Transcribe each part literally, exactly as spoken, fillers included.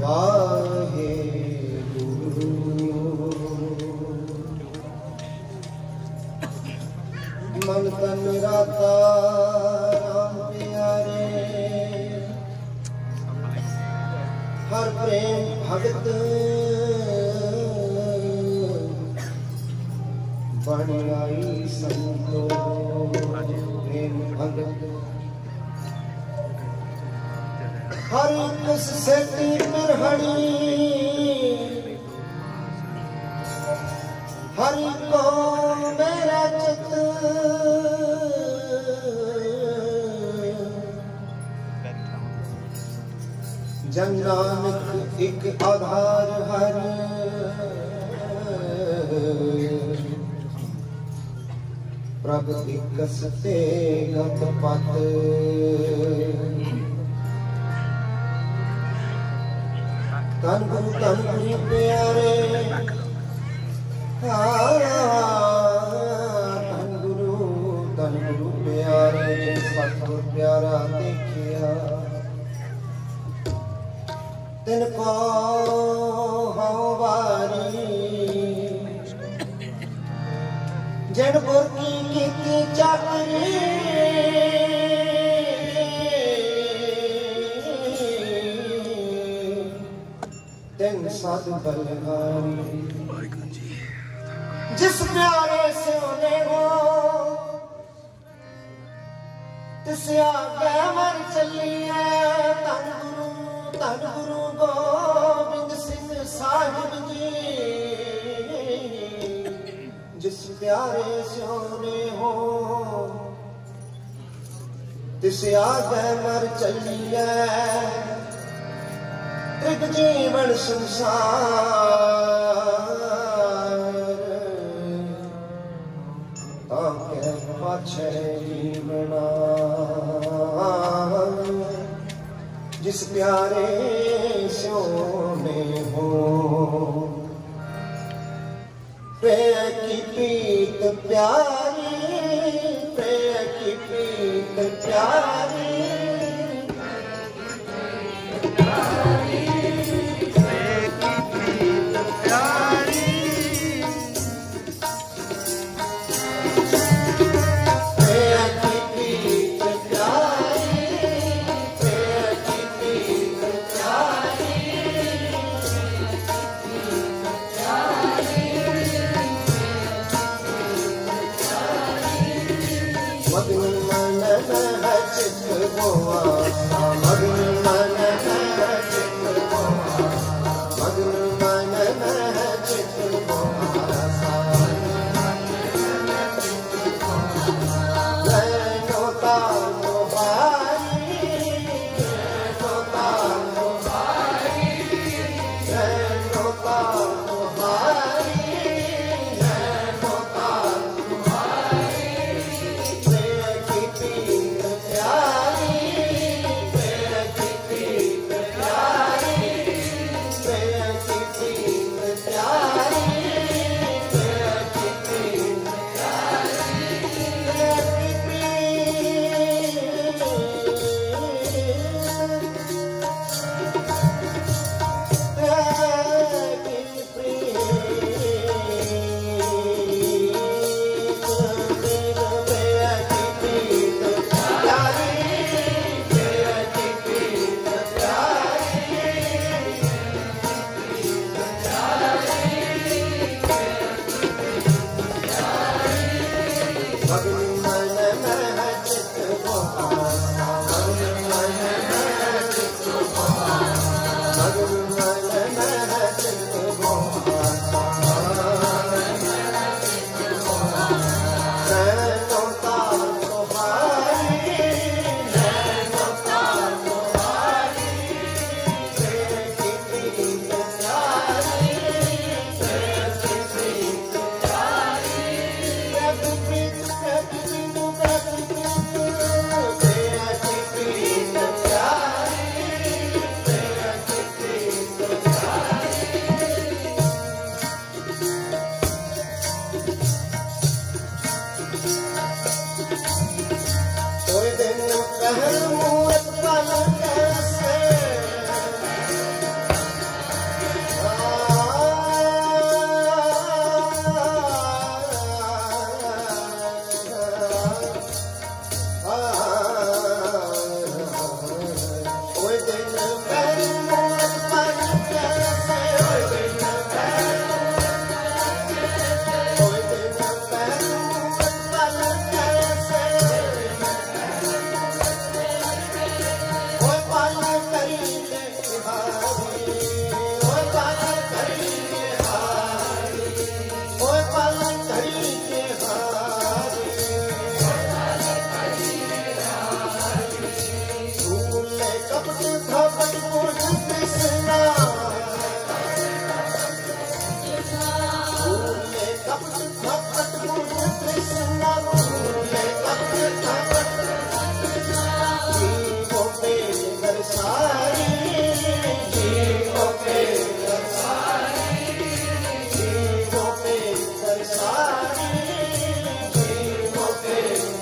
वाहे गुरु। मन तन राता राम प्यारे, हर प्रेम भगत बन आई संतो। प्रेम भगत हर किस सेती पिरहणी, हर को मेरा चित जन नानक एक आधार हर। प्रभ दिक्कसते गत पत, तन गुरु तन गुरु प्यारे, तन गुरु तन गुरु प्यारे। जिन सतगुर प्यारा देखिया, तिनको हूँ वारी। जिन गुर की कीती चाकरी, तिन साध बलहारी। जिस प्यारे से उन्हें हो, तिस आगे मर चलिए। धन गुरु धन गुरु गोबिंद सिंह साहिब जी। जिस प्यारे से उन्हें हो, तिस आगे मर चलिए। त्रिग जीवन संसार, ताके पाछे जीवना। जिस प्यारे सोने हो, प्रेम की प्रीत प्यारी, प्रेम की प्रीत प्यारी। मगन मन है चित धपट पूज कृष्णा भूले कपट धपट पूज कृष्णा भूले कपट धपट जीवों पे बरसाई जीवों पे बरसाई जीवों पे बरसाई जीवों पे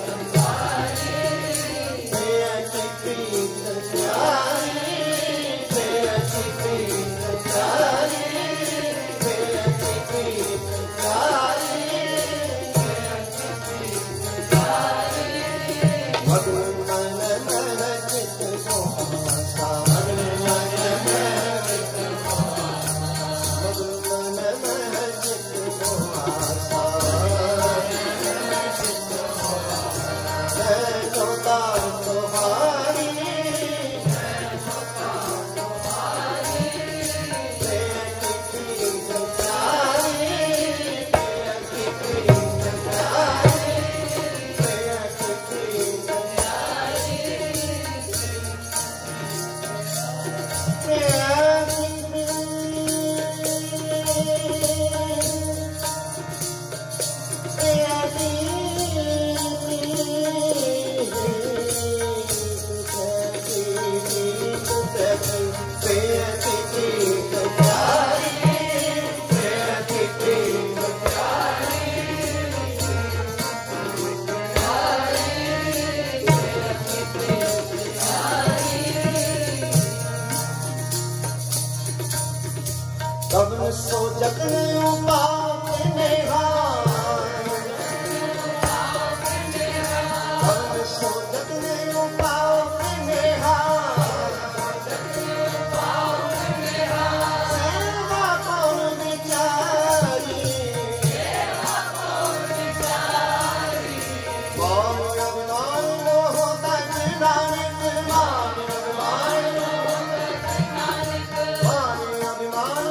कवन सो जगन उपाप निहार कवन सो जगन उपाप निहार सेवा कौन विचारी मान अभिमान होता नानक मान अभिमान मान अभिमान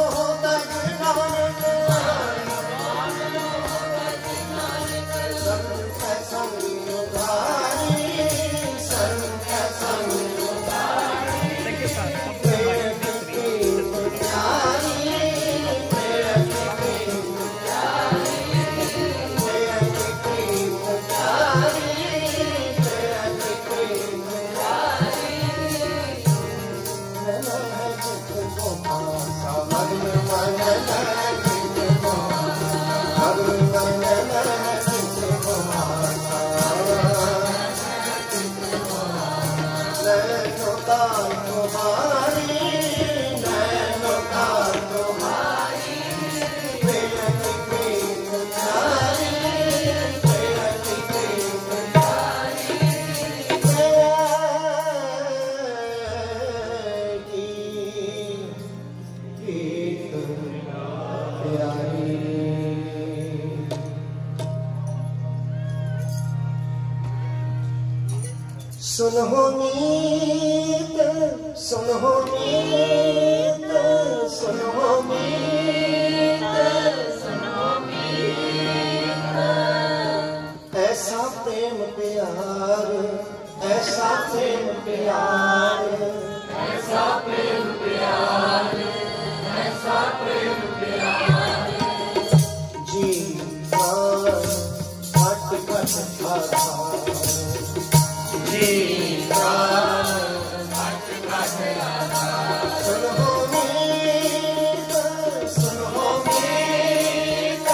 सुनो मीत सुनो मीत सुनो मीत सुनो मीत ऐसा प्रेम प्यार ऐसा प्रेम प्यार ऐसा प्रेम प्यार ऐसा प्रेम प्यार जी प्राण घट घट आधार जी प्राण घट घट आधार सुनो मीत सुनो मीत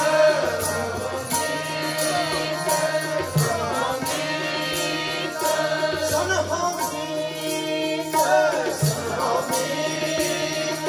सुनो मीत सुनो मीत सुनो मीत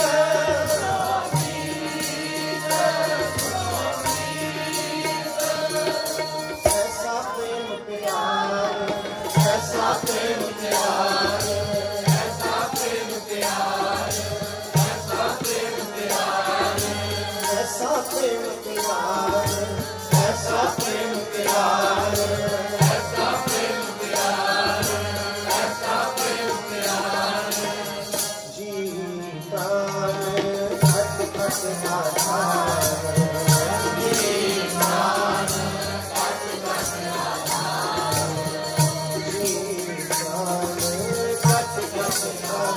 ऐसा प्रेम प्यार ऐसा प्रेम प्यार ऐसा प्रेम प्यार ऐसा प्रेम प्यार ऐसा प्रेम प्यार ऐसा प्रेम प्यार ऐसा प्रेम प्यार ऐसा प्रेम प्यार जी प्राण घट घट आधार जी प्राण घट घट आधार जी प्राण घट घट आधार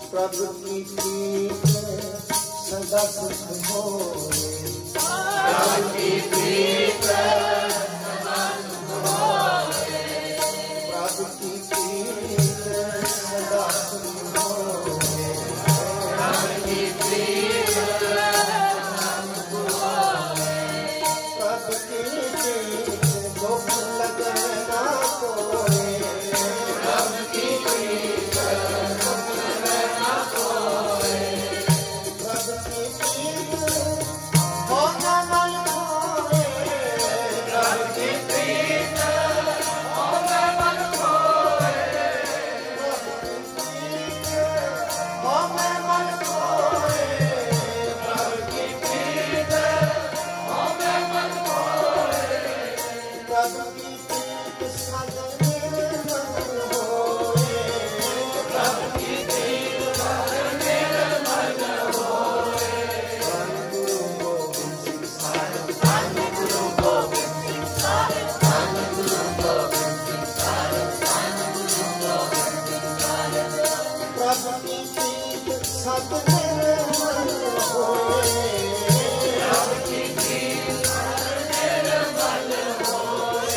प्रभु की प्रीत सदा सुख होए, प्रभु की प्रीत सदा सुख होए, प्रभु की प्रीत सदा सुख होए, प्रभु की प्रीत सदा सुख होए, प्रभु की प्रीत दुख लगना कोए, प्रभु की प्रीत दुख लगना कोए, प्रभु की प्रीत होना मन कोए, प्रभु की प्रीत होना मन कोए, प्रभु की प्रीत होना मन कोए, प्रभु की प्रीत होना मन कोए, प्रभु की प्रीत सदा निर्मल होए, प्रभु की प्रीत सदा निर्मल होए, धन गुरु गोबिंद सिंह साहिब, धन गुरु गोबिंद सिंह साहिब, धन गुरु गोबिंद सिंह साहिब, धन गुरु गोबिंद सिंह साहिब, प्रभु की प्रीत सदा निर्मल होए, प्रभु की प्रीत सदा निर्मल होए,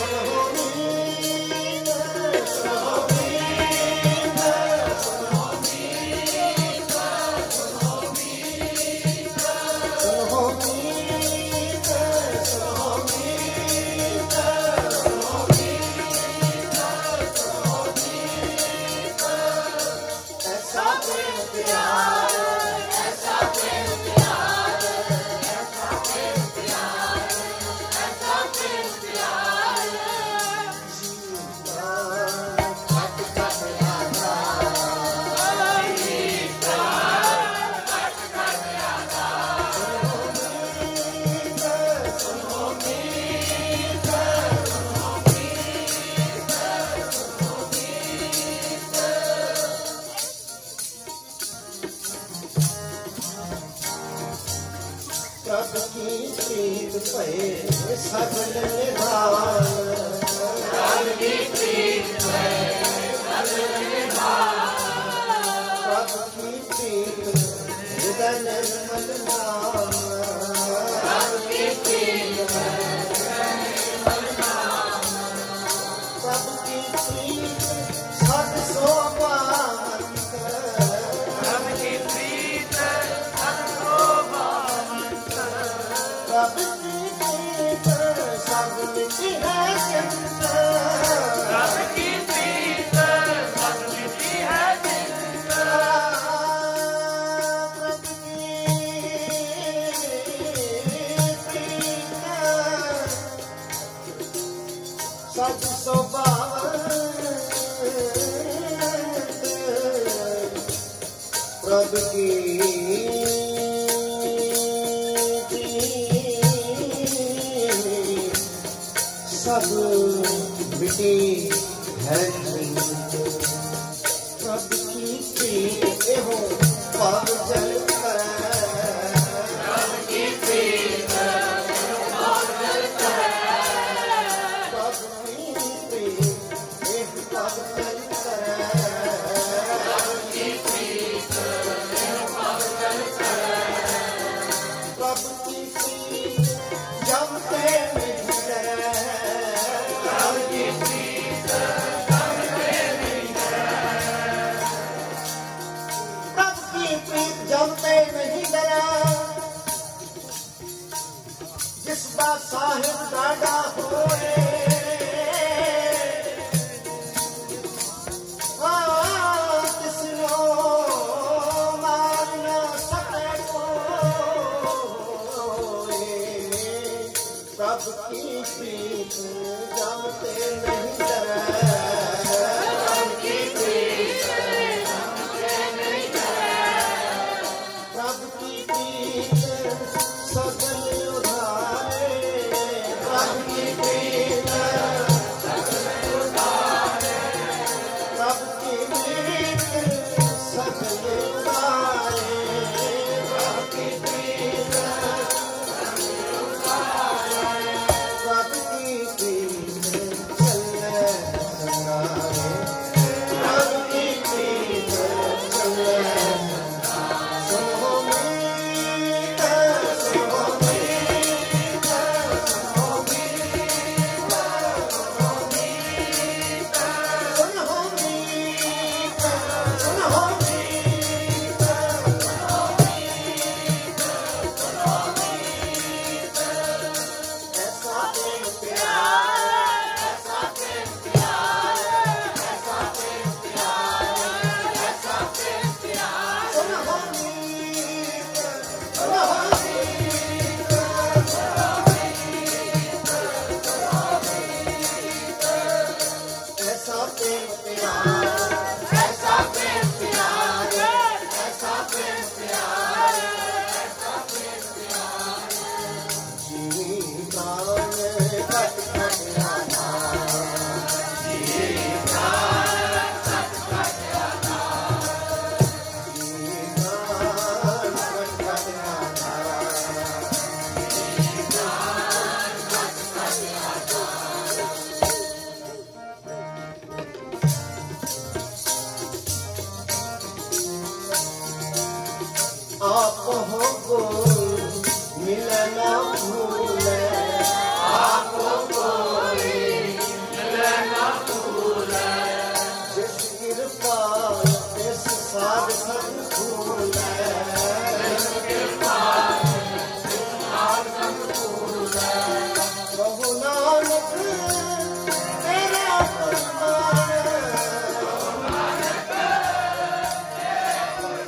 सुनो मीत, सुनो मीत, सुनो मीत, सुनो मीत, सुनो मीत, सुनो मीत, सुनो मीत, ऐसा प्रेम प्यार, ऐसा प्रेम प्यार, ऐसा प्रेम प्यार, ऐसा प्रेम प्यार, जीवन कट कट आधा, जीवन कट कट आधा, सुनो मीत, सुनो मीत, सुनो मीत, प्रभु की प्रीत पे सगल निधान, प्रभु की प्रीत पे सगल निधान, प्रभु की प्रीत हृदय निर्मल नाम, प्रभु की प्रीत हृदय निर्मल नाम, प्रभु की प्रीत सद शोभावंत, प्रभु की प्रीत सद शोभावंत, प्रभु की प्रीत सद्मिति है चिंत, प्रभु की प्रीत सद्मिति है चिंत, प्रभु की प्रीत सद शोभावंत, प्रभु की सब मिटी है चिंत, प्रभु की प्रीत एहो पाव जल करे, प्रभु की प्रीत पाव जल करे, प्रभु की प्रीत एहो पाव जल करे, प्रभु की प्रीत एहो पाव जल करे, प्रभु की प्रीत जमते नहीं डरे, प्रभु की प्रीत जमते नहीं डरे, प्रभु की प्रीत जमते नहीं डरे, जिस बात साहिब डाडा होए, हाँ तिसरो मार न सके कोई, प्रभु की प्रीत जमते नहीं डरे, प्रभु की प्रीत जमते नहीं डरे, प्रभु की प्रीत सगल उधारे, प्रभु की प्रीत सगल उधारे, प्रभु की प्रीत सगल उधारे, प्रभु की प्रीत सगल उधारे, प्रभु की प्रीत चले संगारे, प्रभु की प्रीत चले ना भूले, आपको कोई मिले ना भूले, जिस कृपा तिस साध संग भूले, जिस कृपा तिस साध संग भूले, बहु नानक तेरा फरमान, बहु नानक तेरा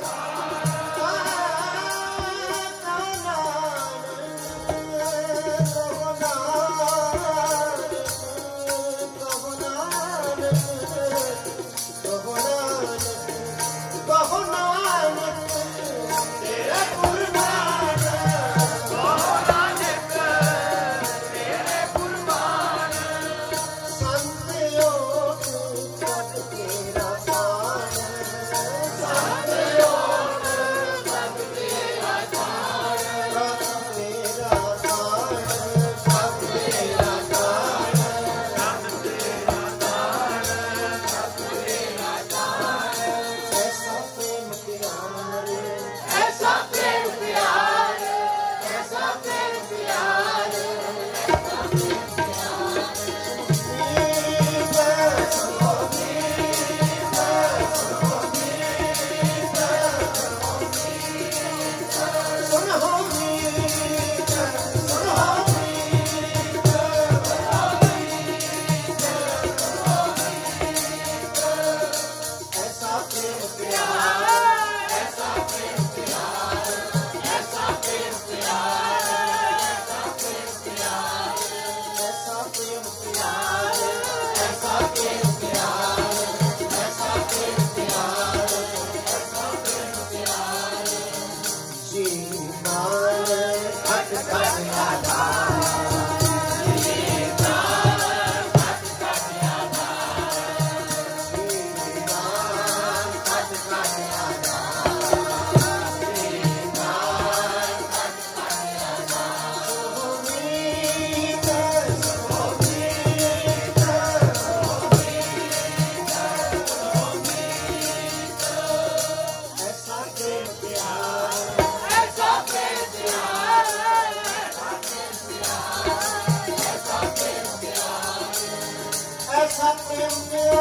ऐसा प्रेम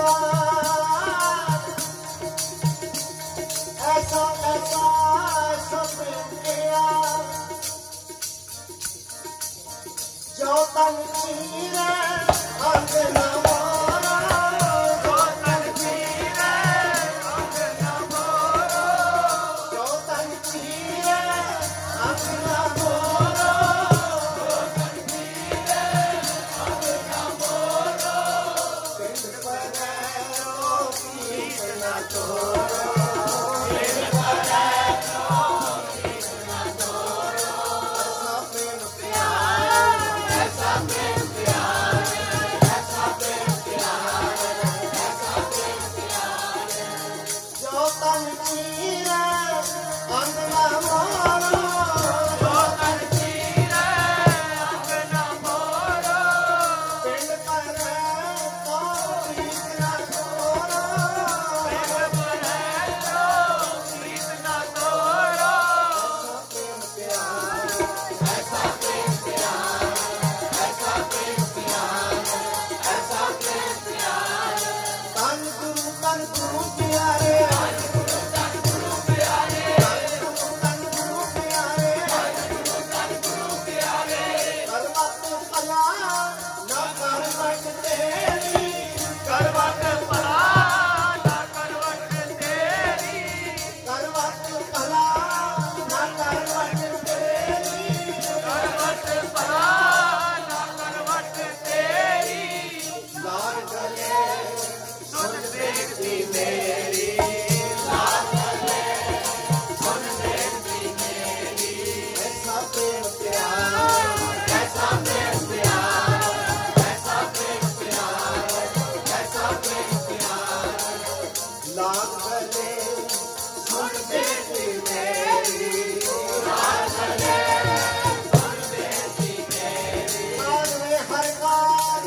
प्यार, ऐसा ऐसा ऐसा प्रेम प्यार, जो तन चीरे अंग न मारा, जो तन चीरे अंग न मारा, जो तन चीरे अंग न मारा, जो तन चीरे अंग न मारा, पिंड परेरो कीट न तोरो, पिंड परेरो कीट न तोरो, ऐसा प्रेम प्यार, ऐसा प्रेम प्यार, ऐसा प्रेम प्यार, ऐसा प्रेम प्यार, जो तन चीरे अंग न मारो, जो तन चीरे अंग न मारो, पिंड परेरो कीट न तोरो, पिंड परेरो कीट न तोरो, ऐसा प्रेम प्यार, ऐसा प्रेम प्यार, ऐसा प्रेम प्यार, तन गुरु तन गुरु प्यारे, तन गुरु प्यारे, तन गुरु प्यारे, तन गुरु प्यारे, करवट पला न करवट तेरी, करवट पला न करवट तेरी, करवट पला न करवट तेरी, करवट पला न करवट तेरी, लाल गले सुन बेटी मेरी, लाल गले सुन बेटी मेरी, ऐसा प्रेम प्यार, ऐसा प्रेम प्यार, ऐसा प्रेम प्यार, ऐसा प्रेम प्यार, लाल गले सुन बेटी मेरी, लाल गले सुन बेटी मेरी, कान में हर कान,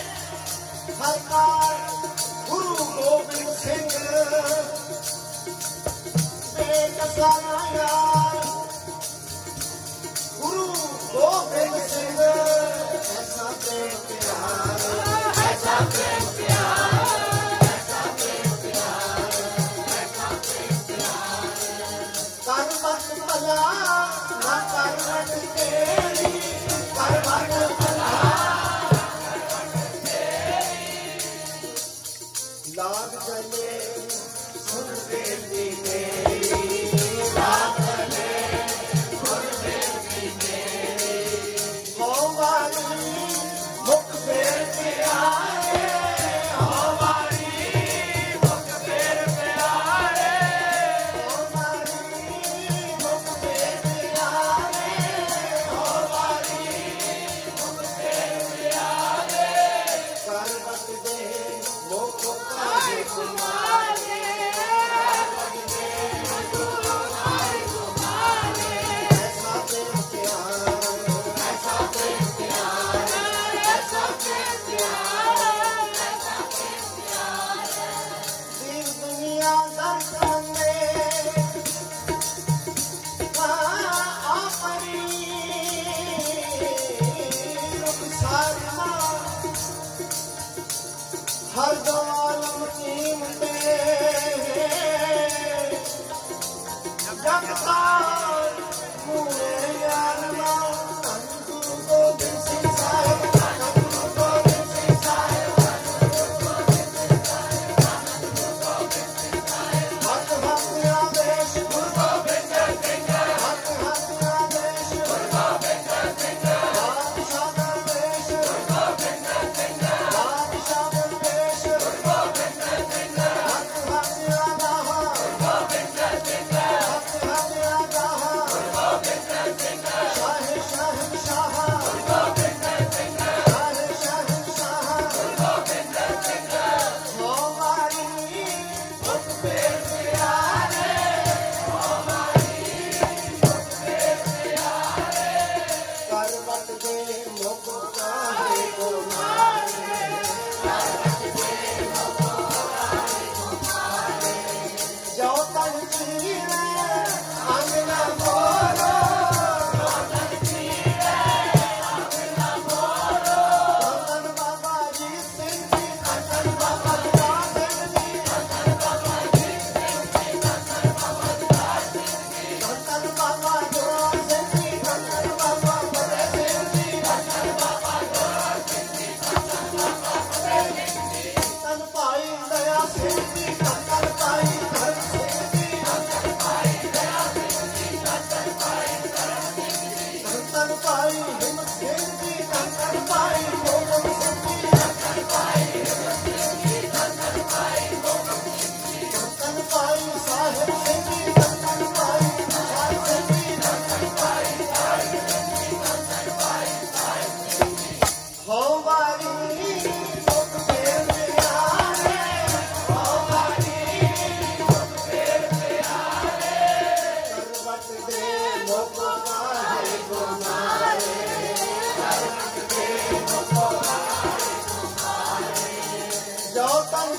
हर कान गुरु गोबिंद सिंह,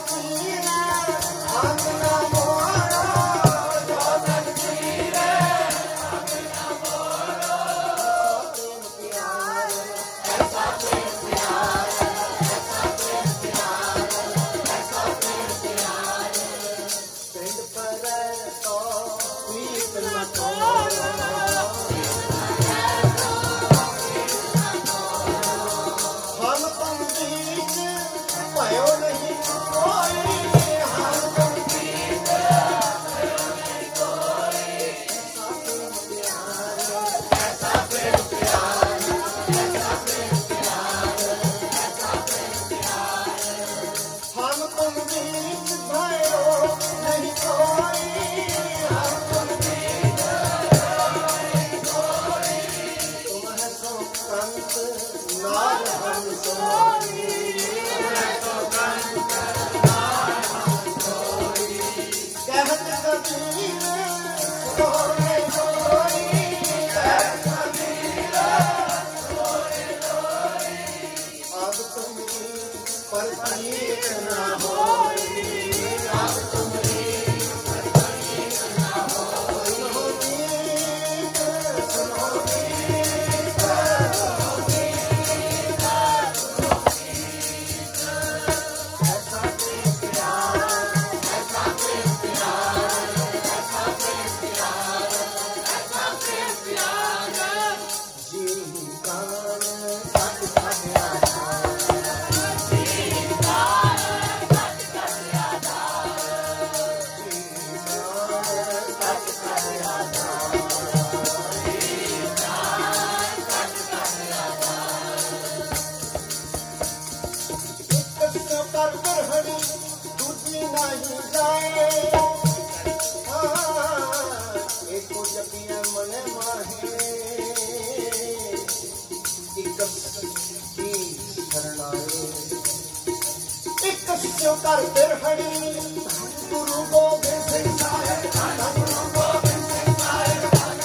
कर बिरहड़ी गुरु गोबिंद सिंह साहिब गुरु गोबिंद सिंह साहिब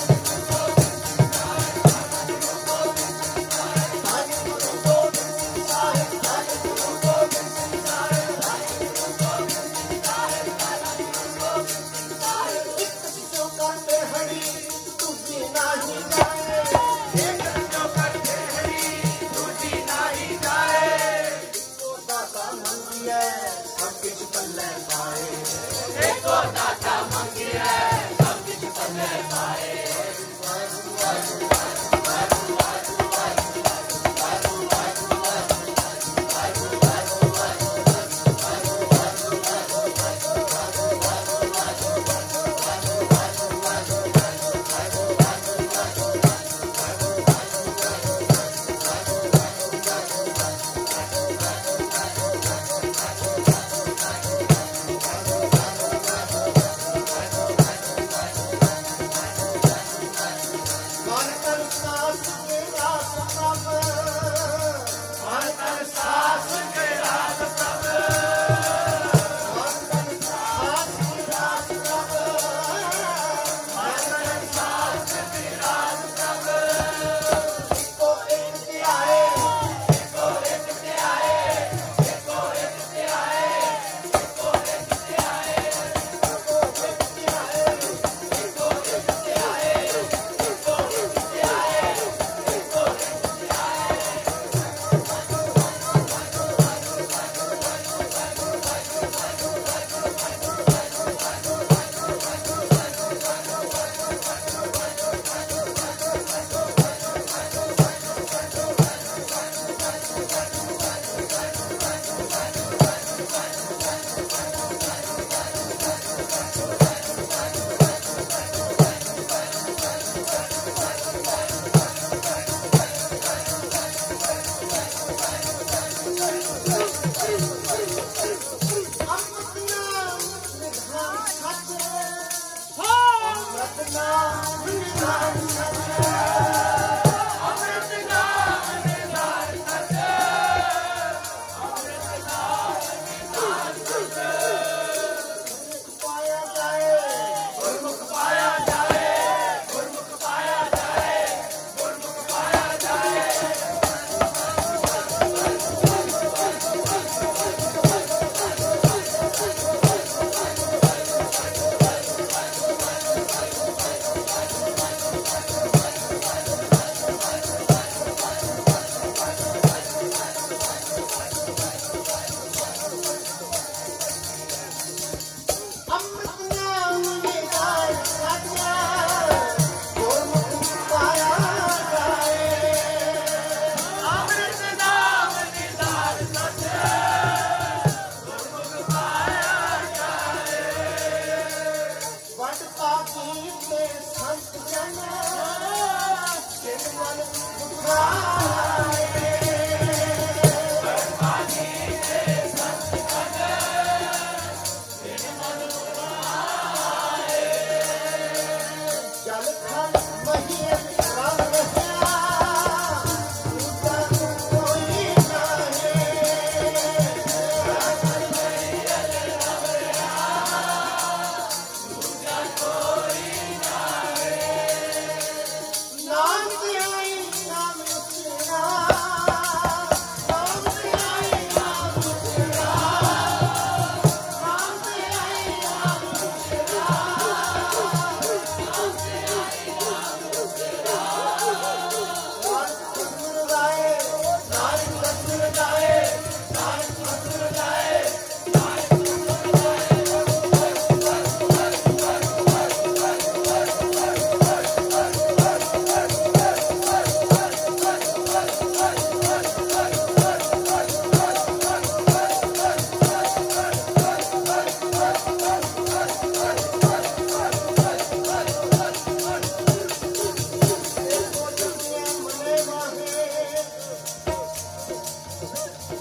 गुरु गोबिंद सिंह साहिब गुरु गोबिंद सिंह साहिब गुरु गोबिंद सिंह साहिब गुरु गोबिंद सिंह साहिब एक जो कर बिरहड़ी तुझी नहीं जाए एक जो कर बिरहड़ी तुझी नहीं जाए तो दाता मंदिया सब कुछ पल्ले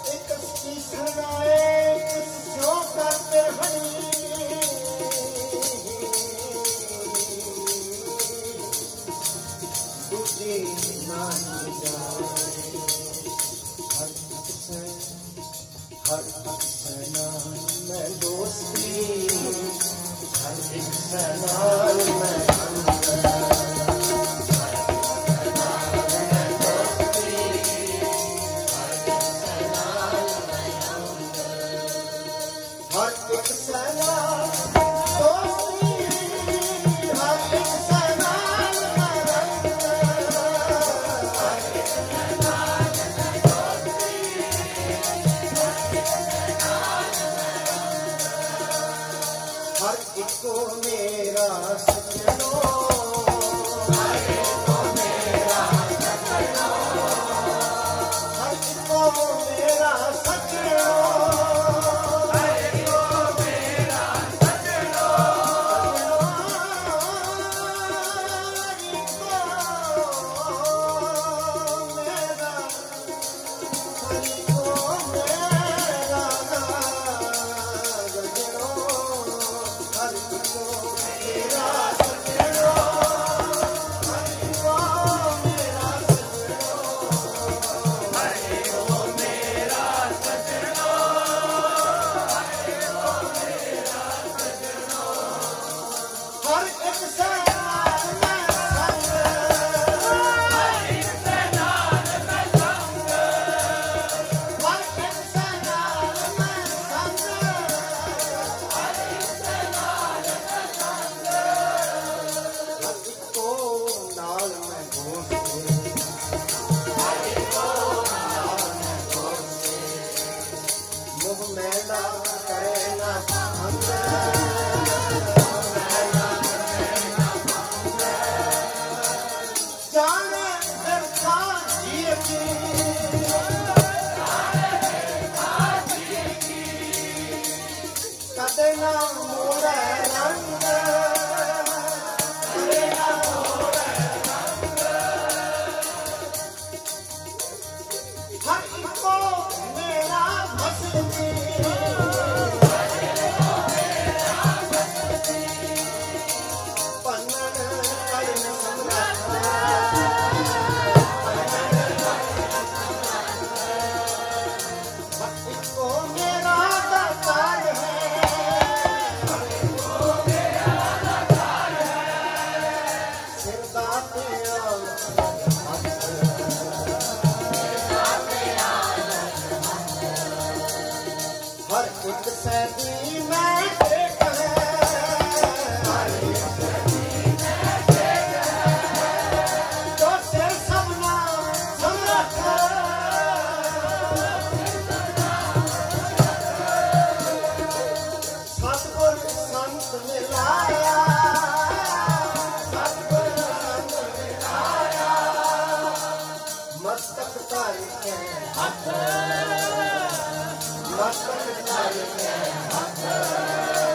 Mustard,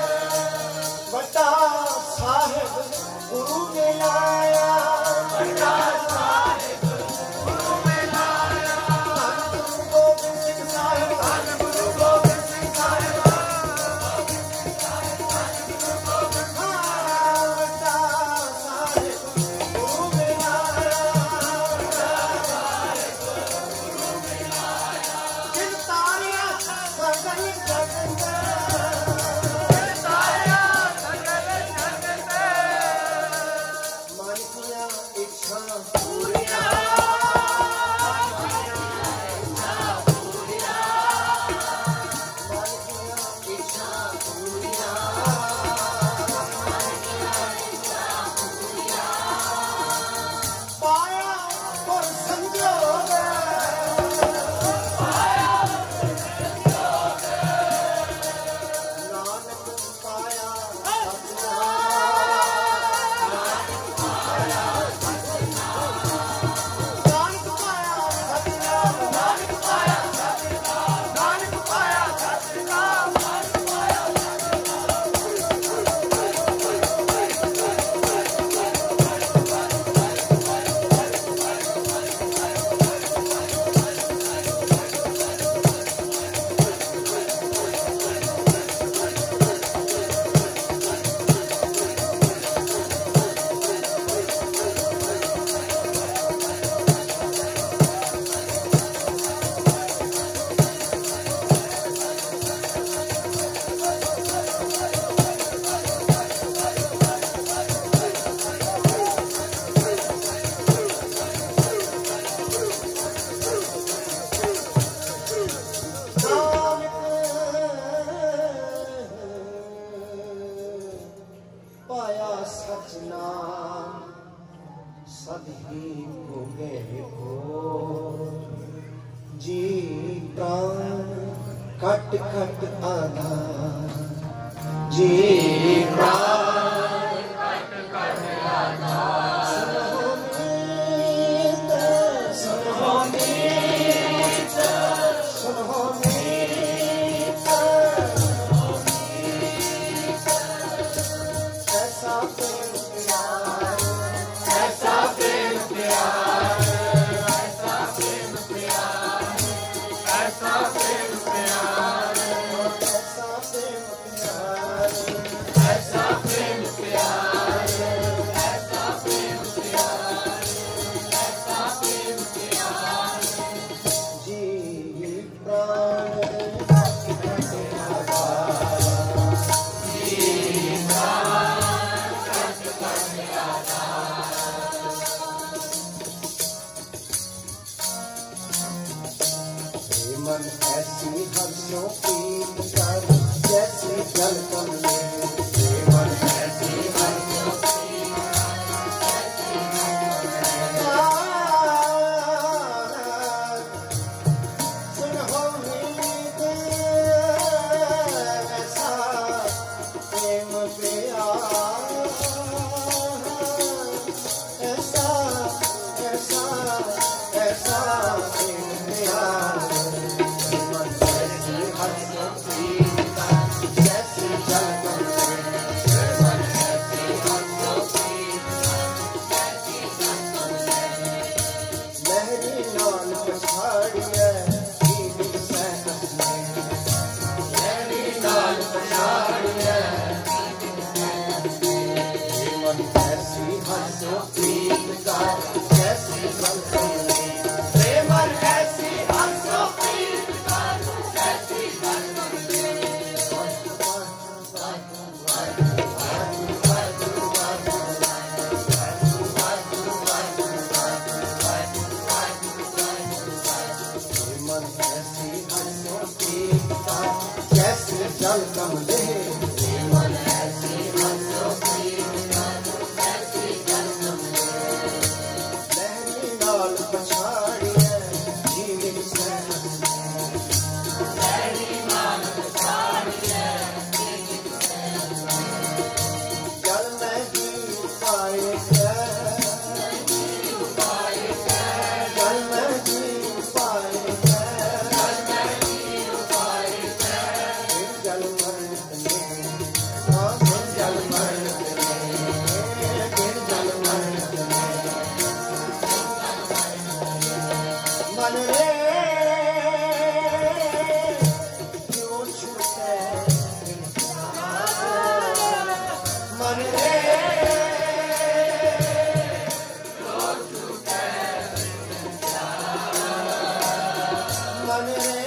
कट कट आना जी प्राण कट कट आना सुनो मीत सुनो मीत ऐसा प्रेम प्यार ऐसा प्रेम प्यार ऐसा प्रेम प्यार ऐसा प्रेम प्यार ऐसा प्रेम प्यार ऐसा प्रेम प्यार ऐसा प्रेम प्यार ऐसा प्रेम प्यार जी प्राण मन ऐसी हर्षों प्रीत कर जैसी जल कमले मन ऐसी हर्षों प्रीत सुनो मीत ऐसा प्रेम प्यार ऐसा ऐसा ऐसा प्रेम प्यार जल कमले मन ऐसी हंसों प्रीत कर ऐसी जल कमले लहरी नाल पछाड़िए जीवन से लहरी नाल पछाड़िए जीवन से जल में ही पाए जल में ही पाए मन रे क्यों छूटे मन रे क्यों छूटे मन रे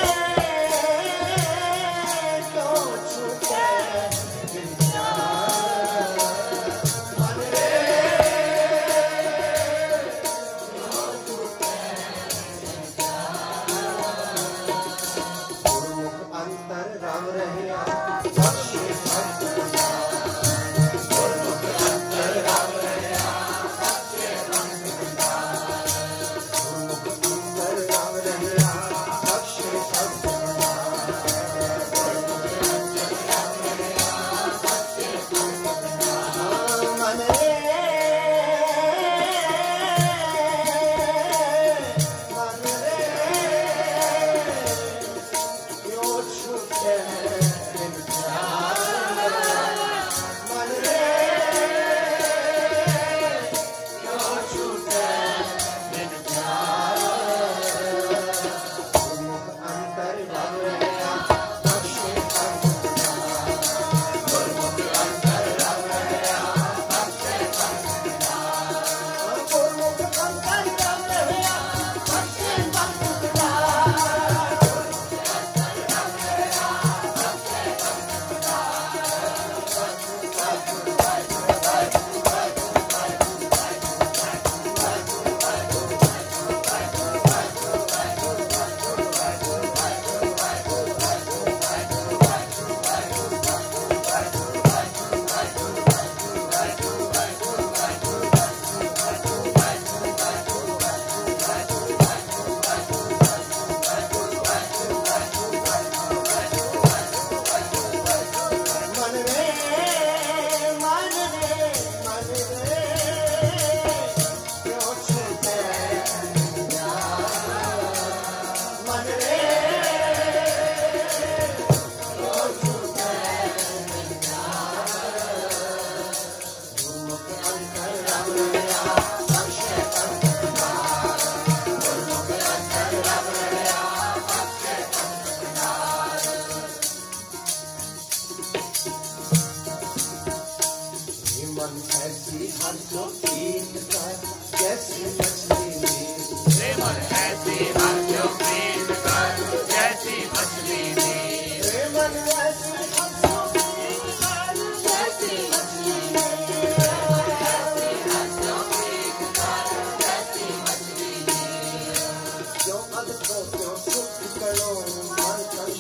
क्यों छूटे मन रे अंतर राम रहिया साक्षी अंतर राम रहिया साक्षी अंतर राम रहिया साक्षी मन रे मन रे क्यों छूटे मन रे क्यों छूटे अंतर राम रहिया साक्षी गुरमुख अंतर राम रहिया साक्षी गुरमुख अंतर राम रहिया साक्षी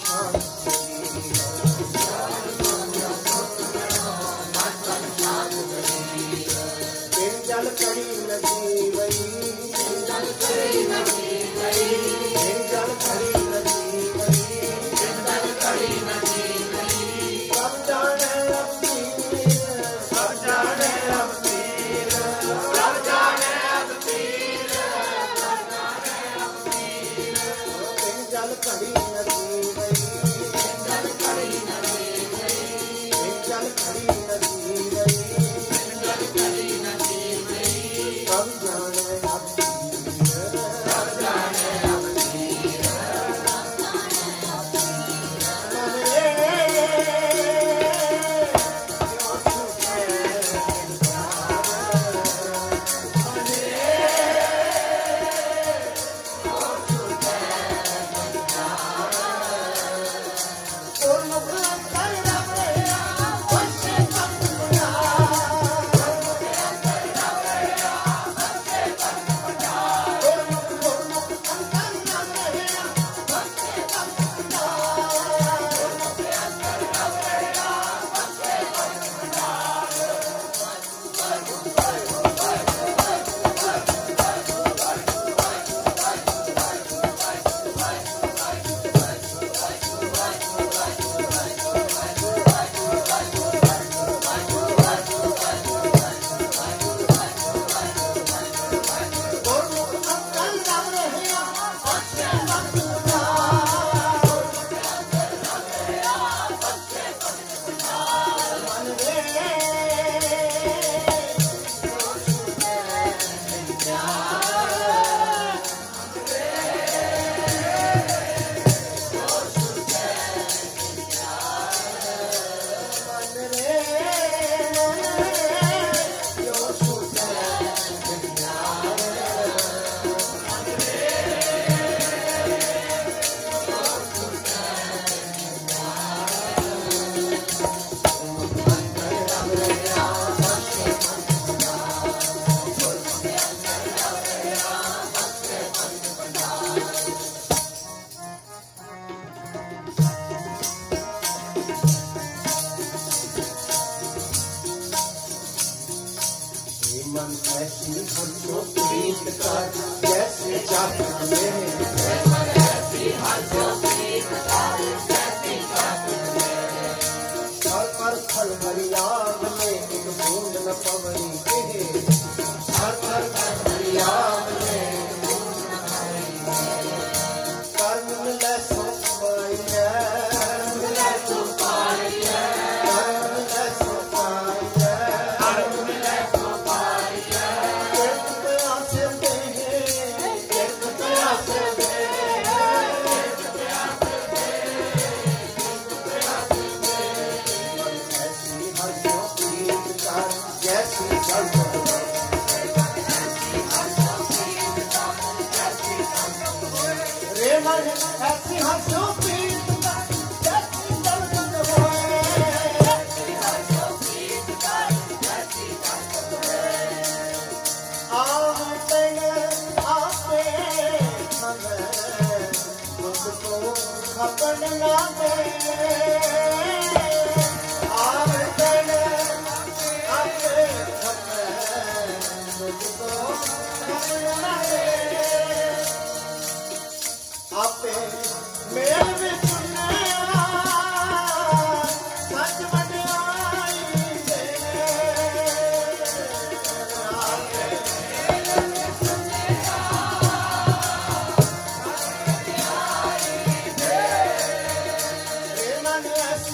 Yes.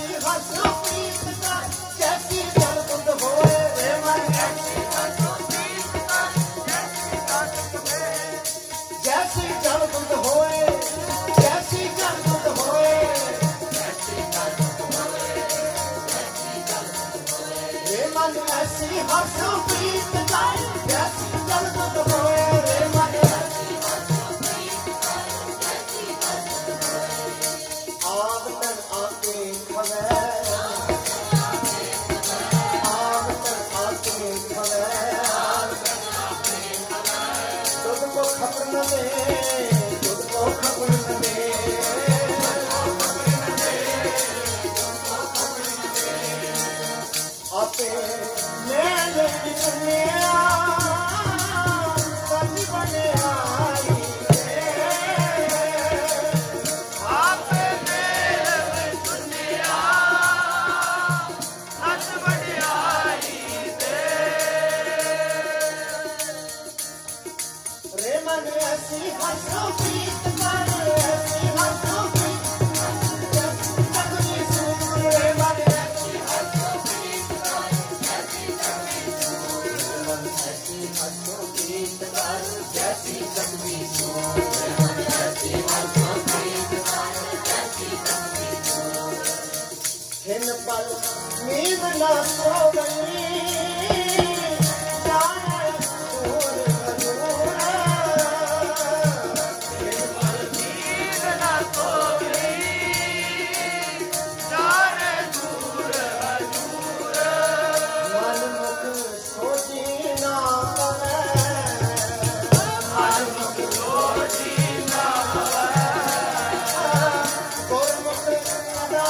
छिन पल नींद न सो गई जाने दूर हजूर छिन पल नींद न सो गई जाने दूर हजूर मन मुख सोची ना पवे मन मुख सोची ना पवे गुरमुख सदा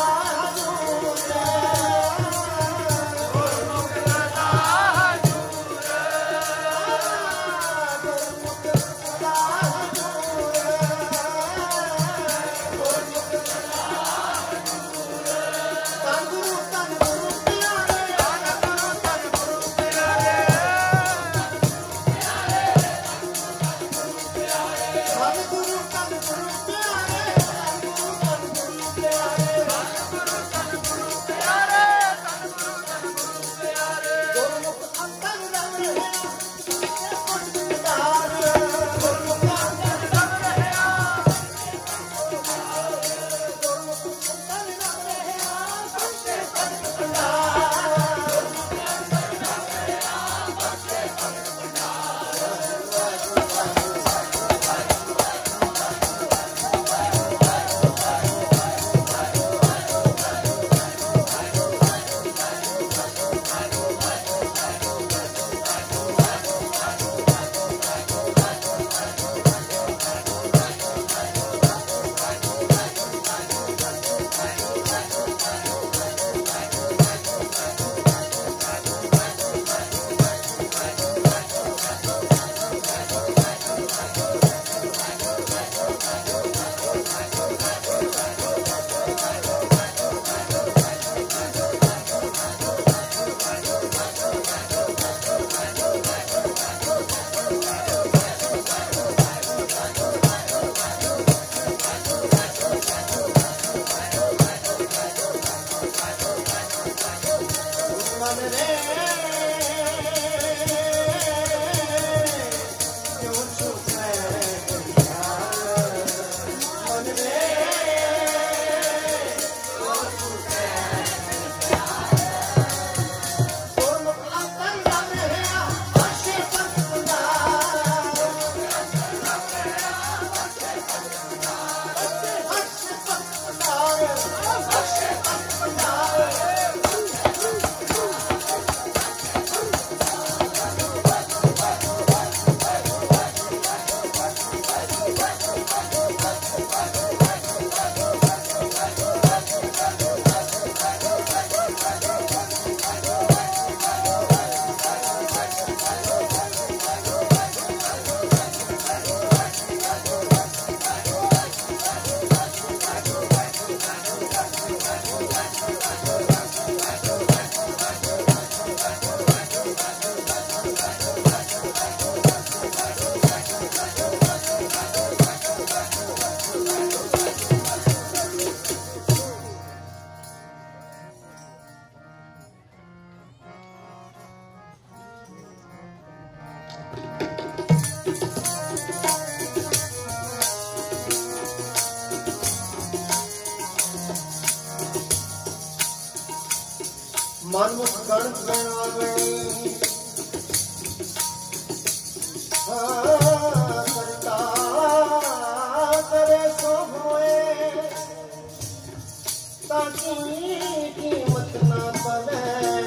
मनुष्य गण बनावे करता करे सो होए ताकि कीमत ना पवे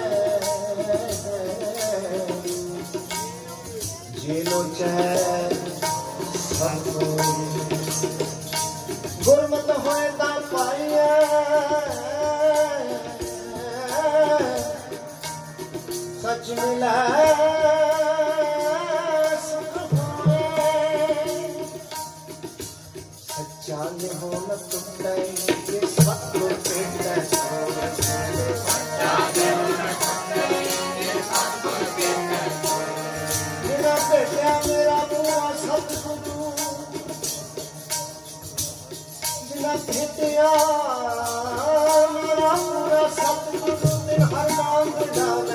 जेलो चाहे सब गुरमत होए ता पाइए सच मिला सुख हुए सच्चा ने हो न तुम ये सब पेट मेरा बेटा मेरा बुआ सतगुरु जिना भेटिया मेरा पूरा सतगुरु दिन हर नाम डाले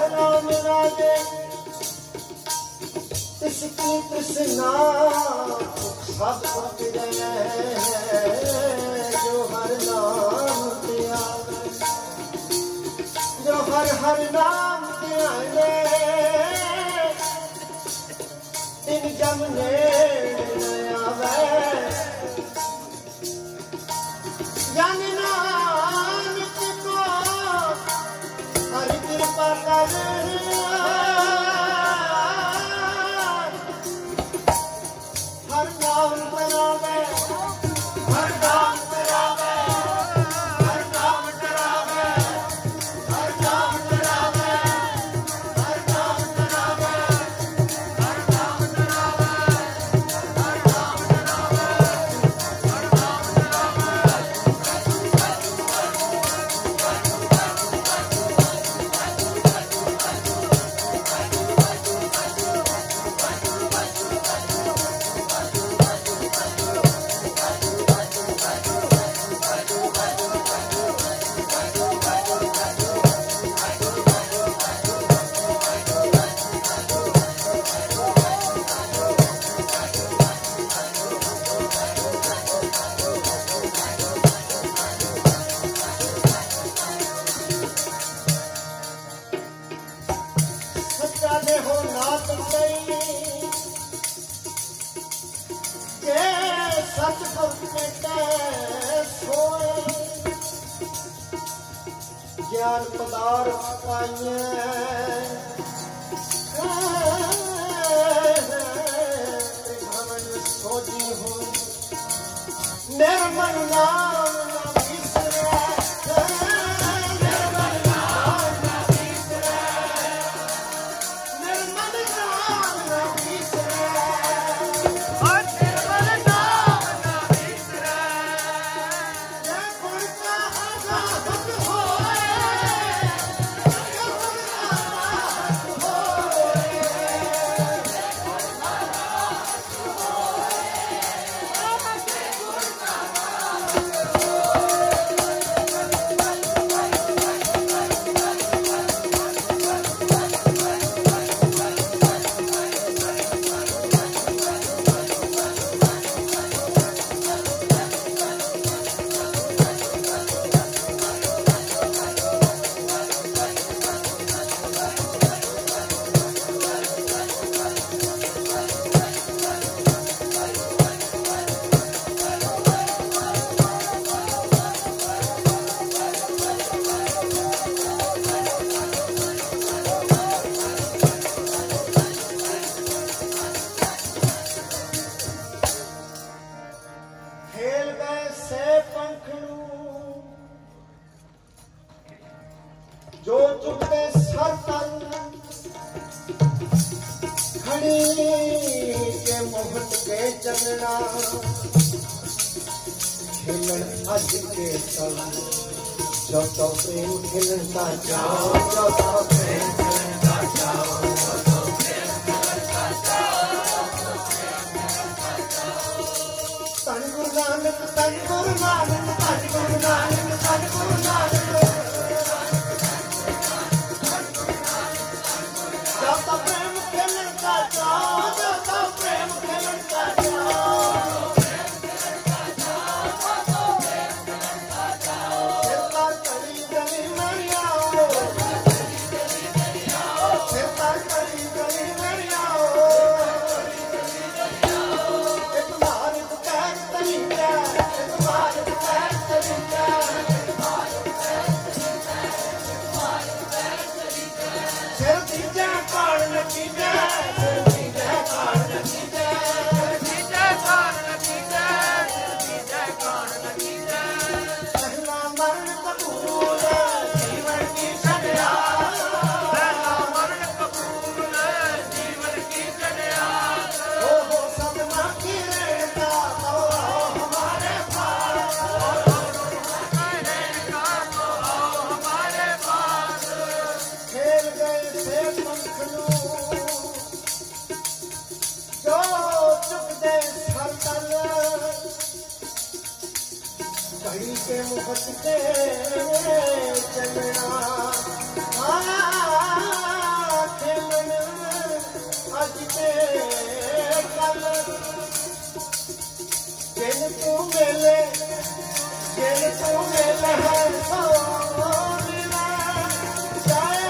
इसकी तृष्णा सब उठ गए जो हर नाम पे आवे हर हर नाम ध्याने दिन जमने आवे जन नानक को हरि कृपा कर हर नाम करावे हर नाम करावे हर नाम करावे हर नाम करावे हर नाम करावे हर नाम करावे हर नाम करावे हर नाम ज्ञान पदार्थ पाइए भवन सोची हूँ निर्मल नाम न बिसरे निर्मल नाम न बिसरे निर्मल नाम न बिसरे और निर्मल नाम न बिसरे जय गुण का आगाह होए जो चुकते सर तन खड़ी के मोहन के चलना खिलन अज के तल जो तो प्रेम खिलन का जाओ जो तो प्रेम खिलन का जाओ जो तो प्रेम खिलन का जाओ तन गुरु नानक तन गुरु नानक तन गुरु नानक तन गुरु नानक के मुखत के चलना खेलन अज के कल जिन तू मिले जिन तू मिले है सो मिला जाए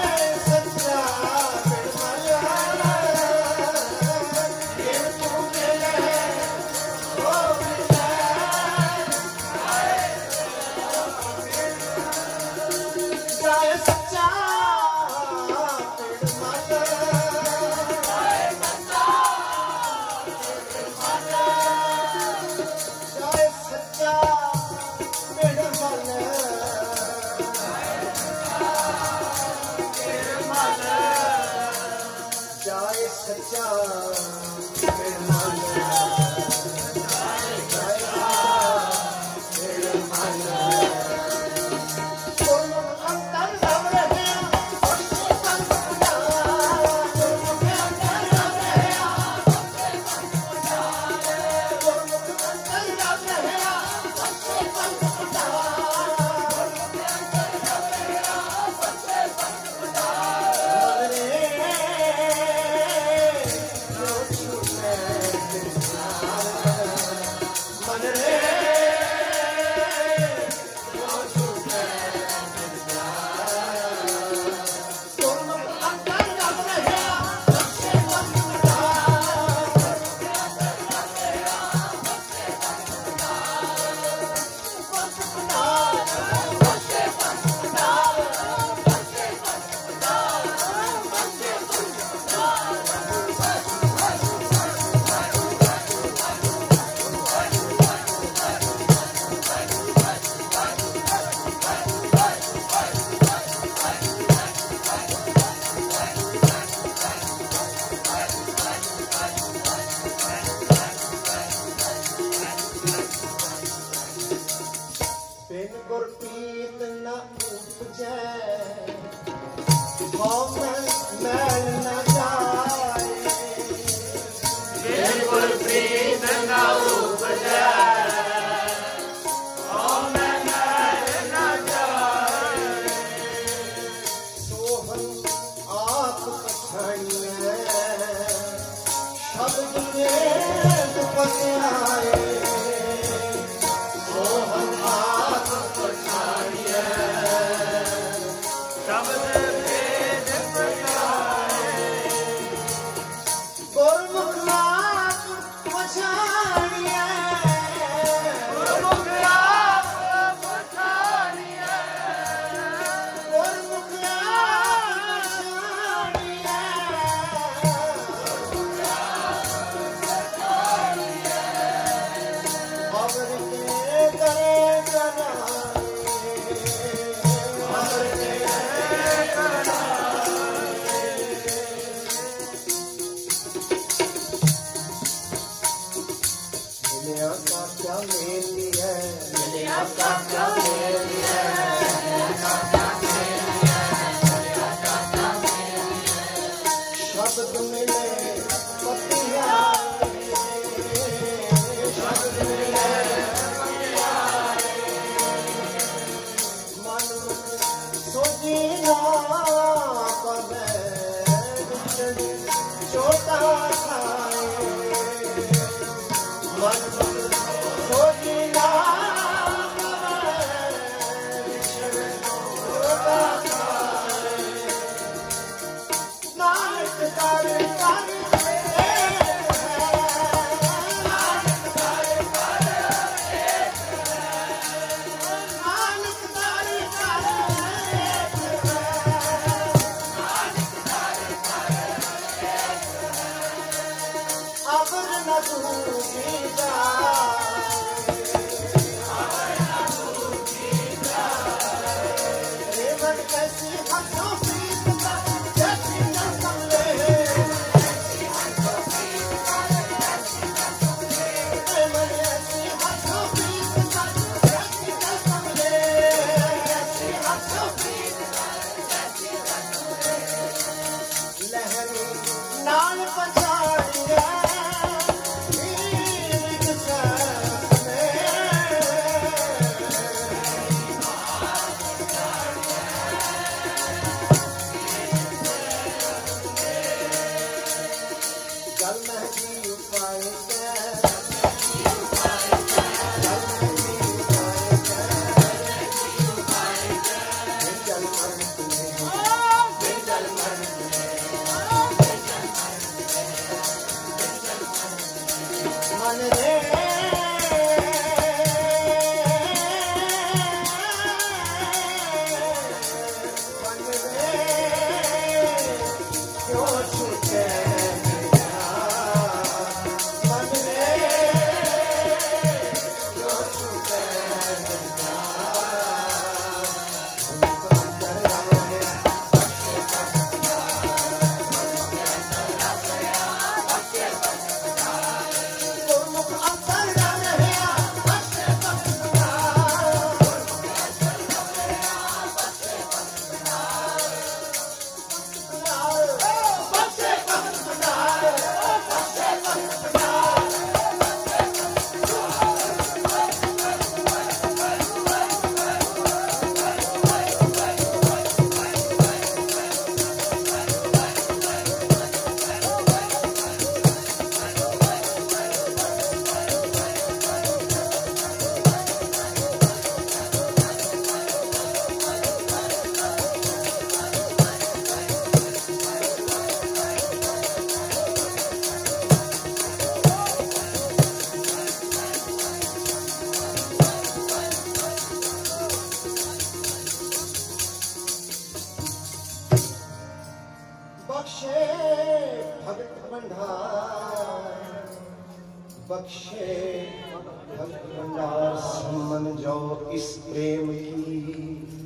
बख्शे भंडार समन जाओ इस प्रेम की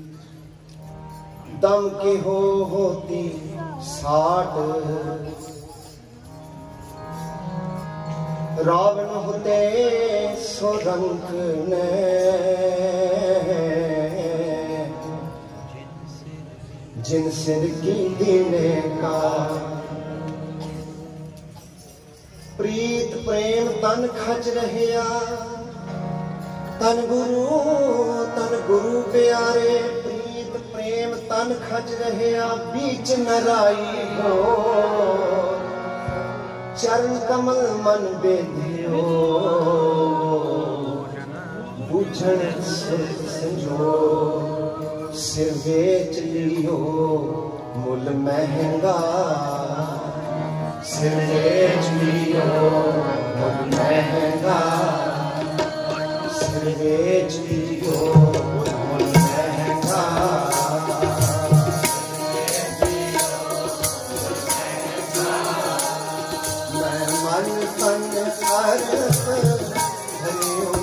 दम की हो होती साठ रावण होते सो रंग ने जिन सिर की दीने का प्रीत प्रेम तन खच रहया तन गुरु तन गुरु प्यारे प्रीत प्रेम तन खच रहया बीच नराई हो चरण कमल मन बेधियो बूझण सिर संजो सिर बेच लियो मुल महंगा सिर बेच लियो मुल महंगा सिर बेच लियो मुल महंगा मैं मन तन अर्प हरिओ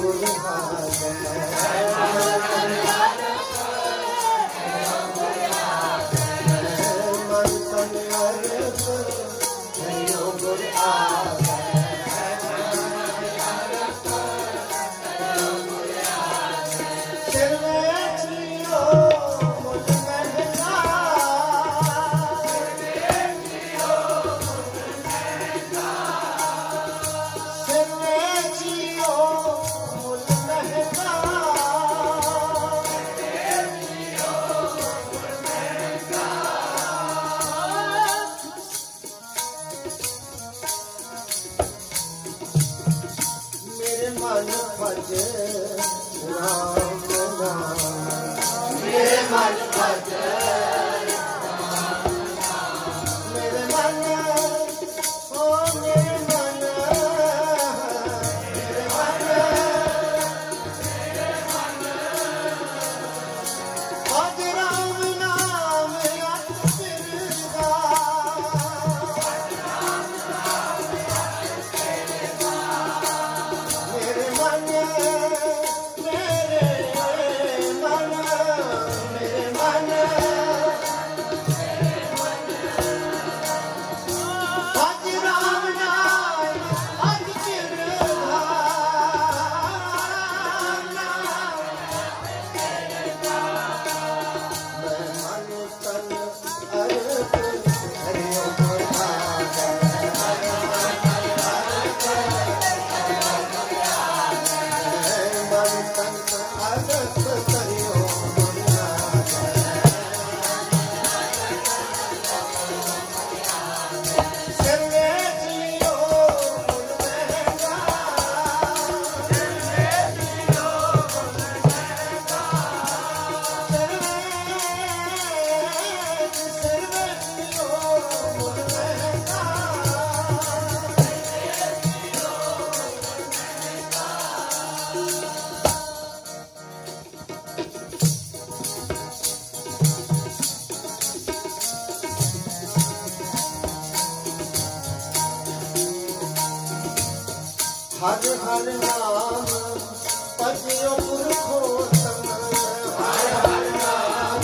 हर हर नाम पजियो पुरखोत्तम हर हर नाम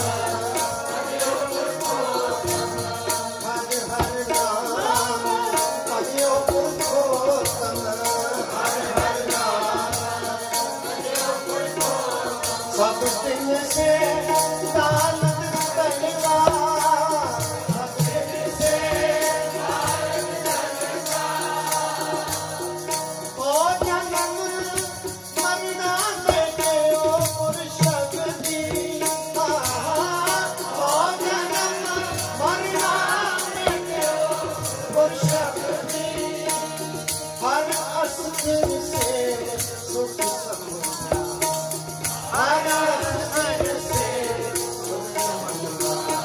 पजियो पुरखोत्तम हर हर नाम पजियो पुरखोत्तम हर हर नाम पजियो पुरखोत्तम सब दिन से दानत करवा सब दिन से सुख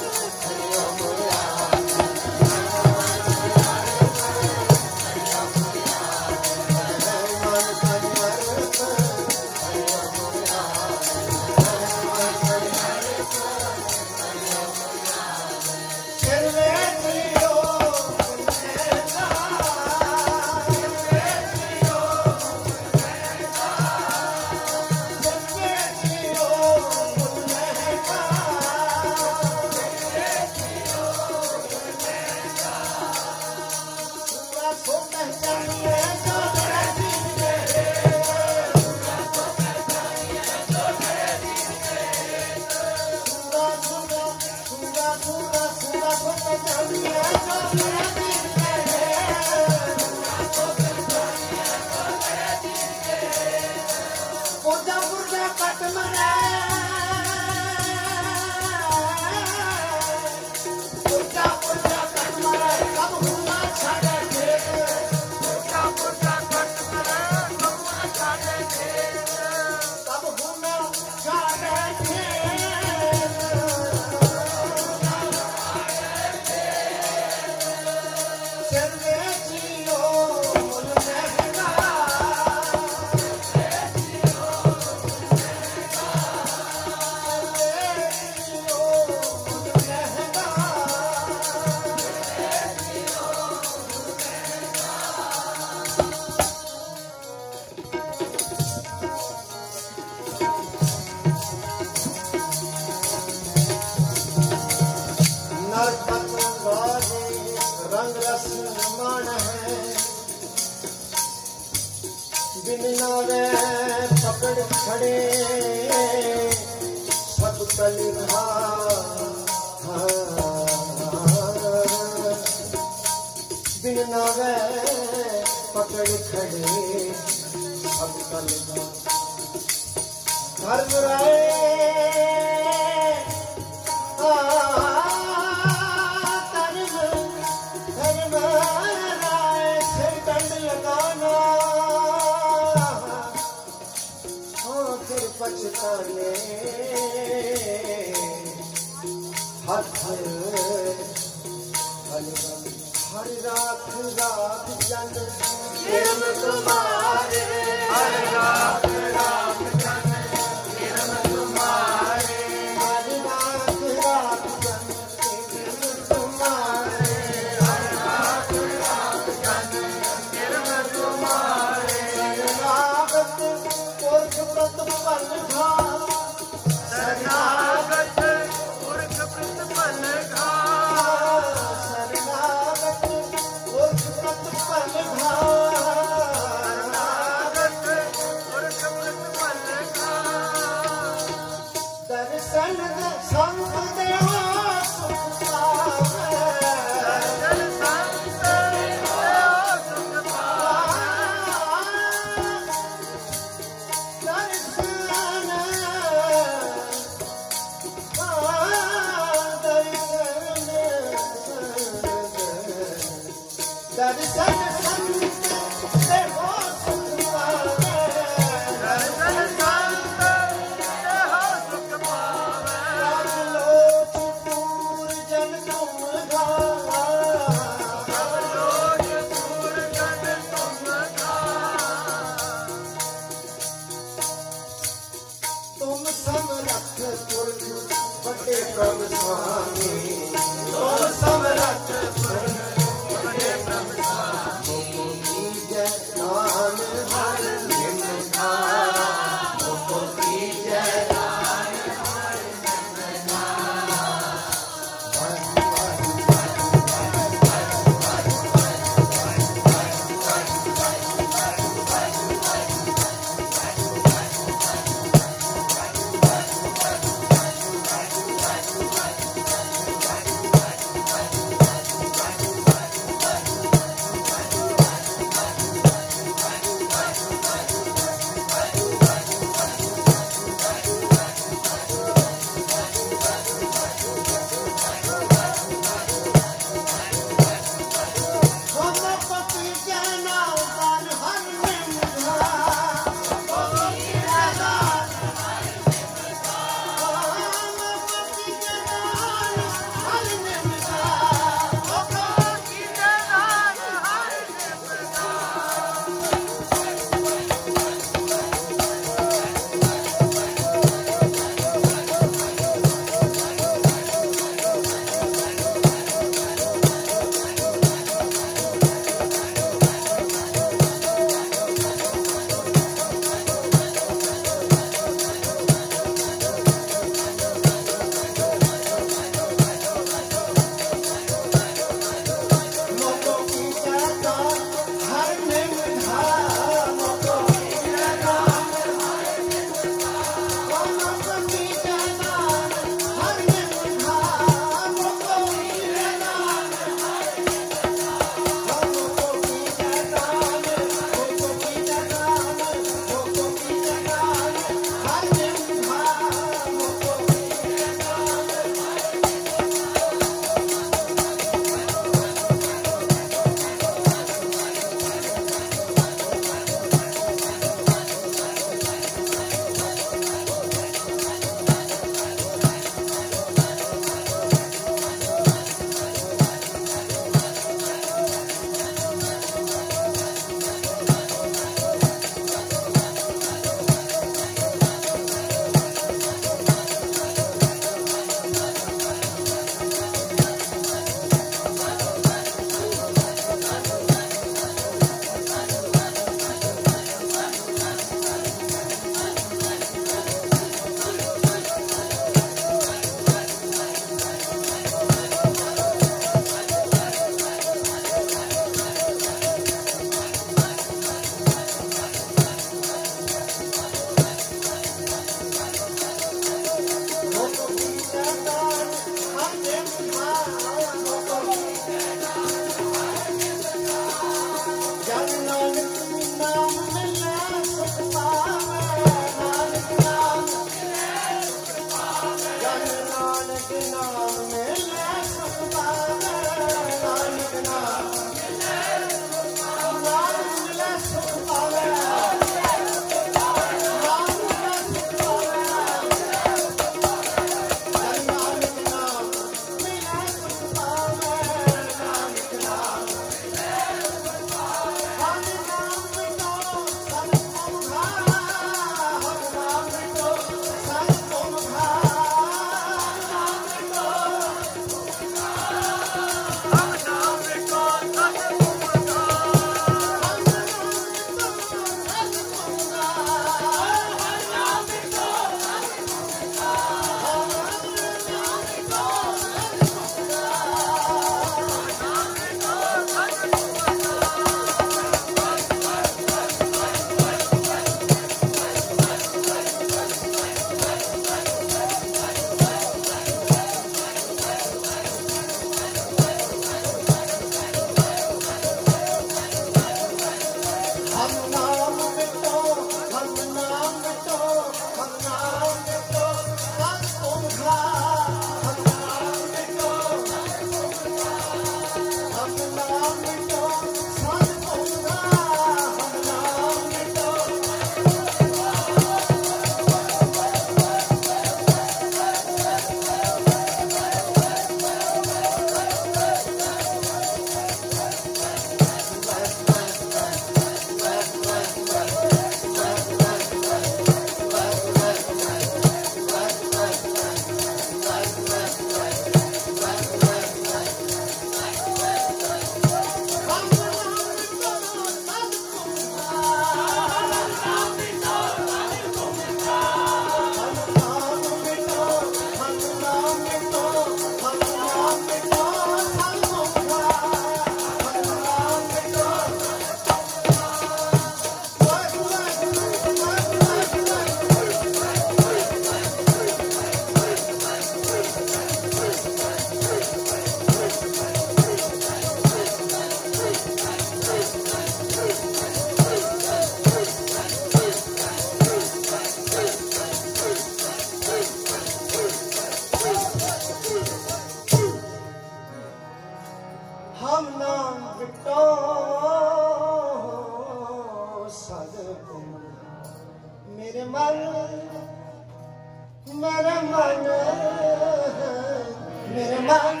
मन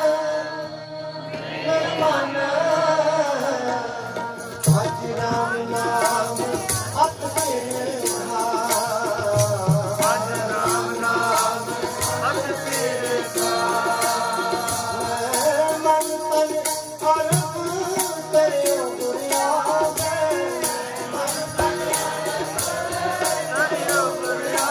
मन भज राम नाम अपने भज राम नाम अपने मन मन अर्प करो गुरिया मन मन करो गुरिया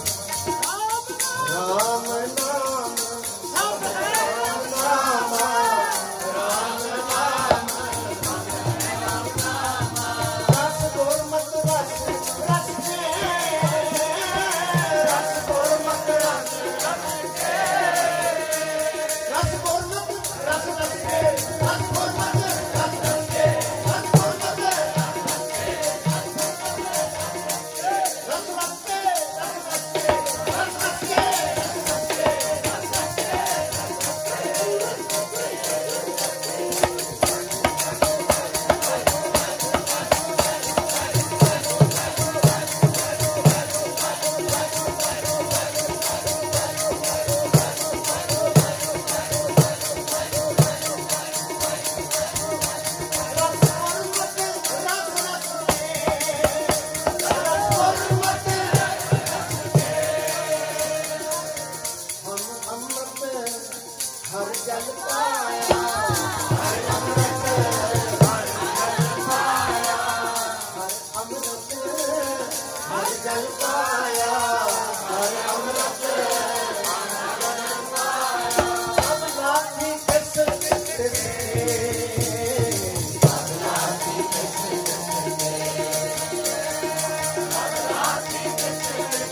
राम नाम राम नाम जल पाया हर अमृत हर जल पाया हर अमृत हर जल पाया हर अमृत हर जल पाया अब लाठी कृष्ण कृष्ण अब लाठी कृष्ण कृष्ण अब लाठी कृष्ण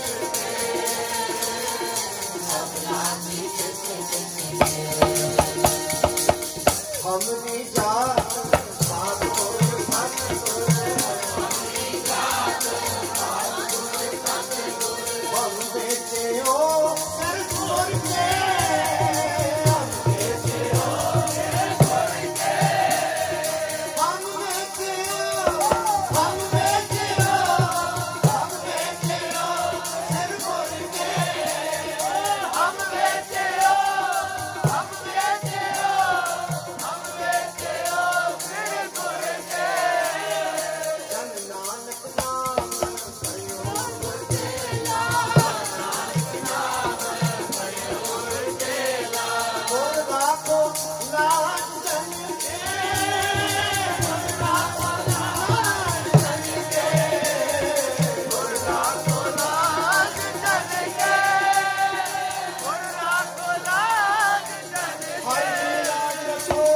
हम भी जात सतगुर सतगुर हमरी जात सतगुर सतगुर हम बेटे हो सरगुर के हम बेटे हो सरगुर के हम बेटे हो हम बेटे हो हम बेटे हो सरगुर के हम बेटे हो हम बेटे हो हम बेटे हो सरगुर के जन नानक नाम करियो गुर चेला नानक नाम करियो गुर चेला बोल राखो लाज जन के बोल राखो लाज जन के बोल राखो लाज जन के बोल राखो लाज जन के हर लाज रखो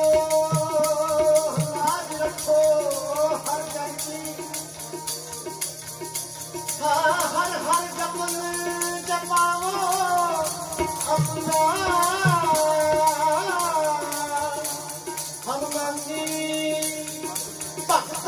लाज रखो हर जन की हाँ हर हर जपन जपाओ अपना हम मंदी भक्त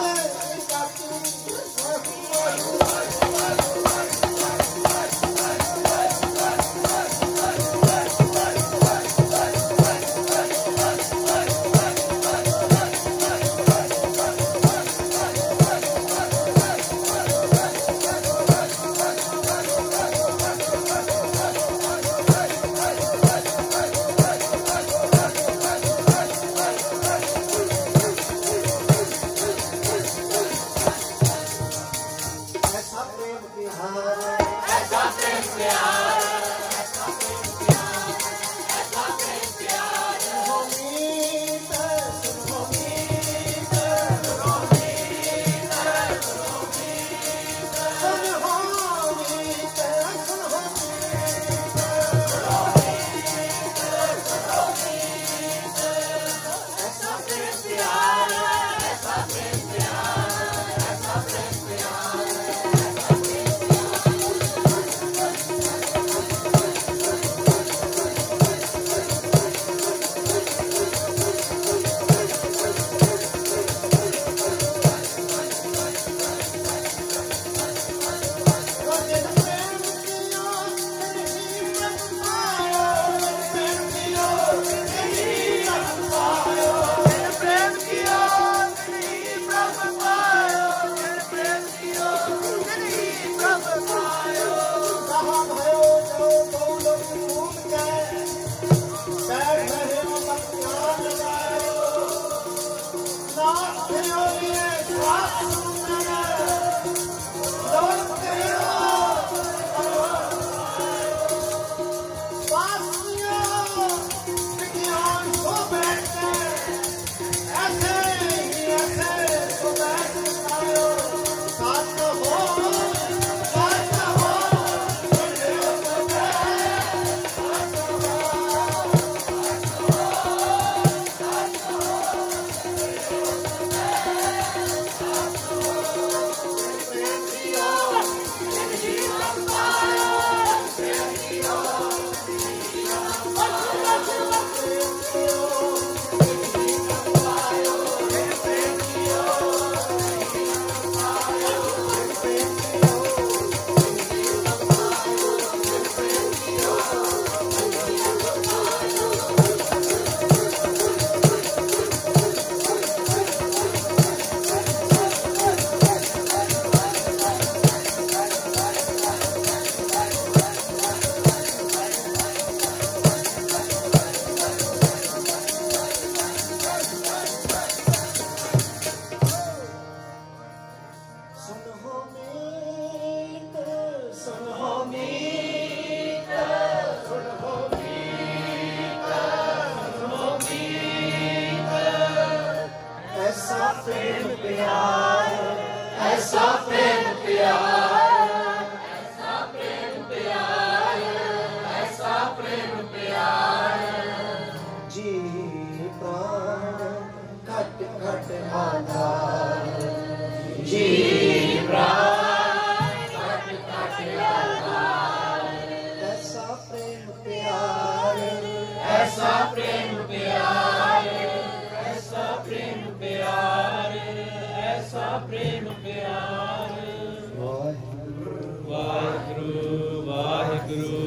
आधार जी प्राण कट कट आधार ऐसा प्रेम प्यार ऐसा प्रेम प्यार ऐसा प्रेम प्यार ऐसा प्रेम प्यार वाहिगुरु वाहिगुरु वाहिगुरु।